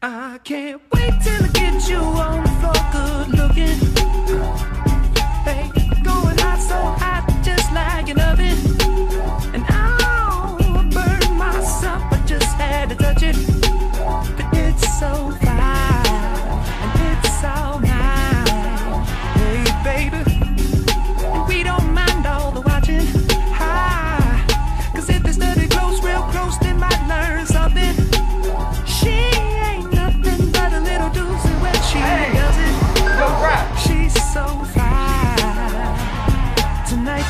I can't wait till I get you on the floor, good looking. Hey, going hot, so hot, just like an oven. And I'll burn myself, I just had to touch it. But it's so fine, and it's all mine. Hey, baby, and we don't mind all the watching. Cause if they study close, real close, they might learn something. She ain't nothing but a little doozy when she does it. She's so fine tonight.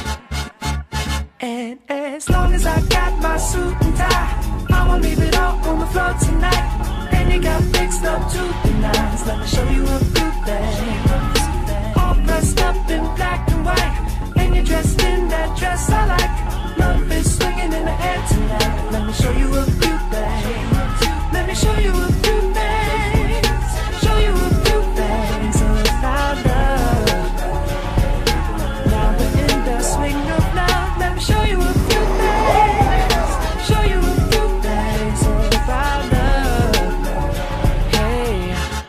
And as long as I got my suit and tie, I'ma leave it all on the floor tonight. And you got fixed up to the nines. Let me show you a few things. All dressed up in black and white, and you're dressed in that dress I like. Love is swinging in the air tonight. Let me show you a few things. Let me show you a few things. Show you a few things about love. Now we're in the swing of love. Let me show you a few things. Show you a few things about love. Hey.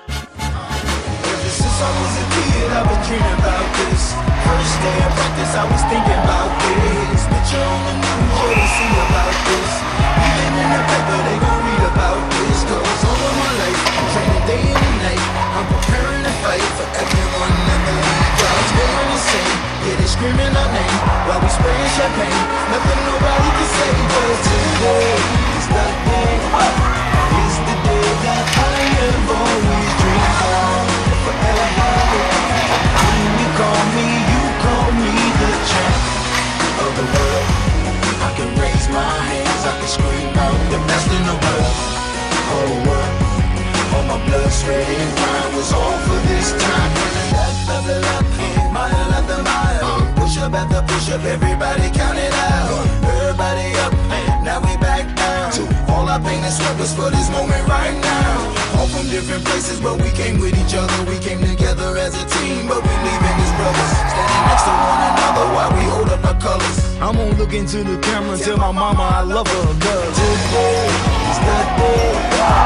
Ever since I was a kid, I've been dreaming about this. First day of practice, I was thinking about this. Picture on the news, yeah, they see about this. Even in the paper, they gon' read about this. Cause all of my life, I'm training day and night. I'm preparing to fight for everyone in the league. Guys going insane, yeah, they screaming our name while we spraying champagne. Nothing nobody can say, but today is the day. It's the day that I have always dreamed of forever. When you call me the champ of the world. I can raise my hands, I can scream out the best in the world. Whole world, all my blood, sweat and grind was all for this time. Level up, mile after mile, push up after push up, everybody count it out. Everybody up, now we back down. All our pain and sweat was for this moment right now. All from different places, but we came with each other. We came together as a team, but we leaving as brothers. Standing next to one another while we hold up our colors. I'm gonna look into the camera and tell my mama I love her, cause today is the day.